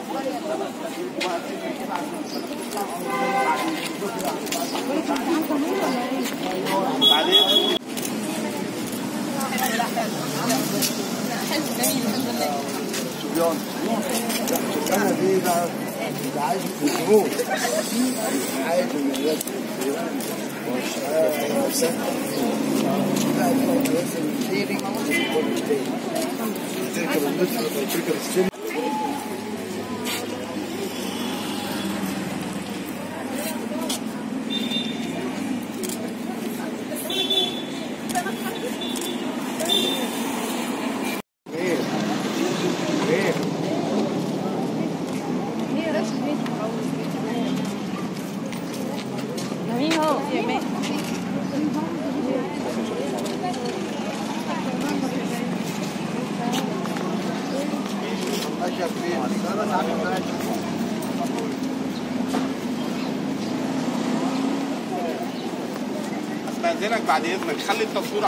بعدين حلو جميل الحمد لله. صبيان انا دي بقى اللي عايز الجمهور عايز الناس استاذنك بعد اذنك خلي التصوير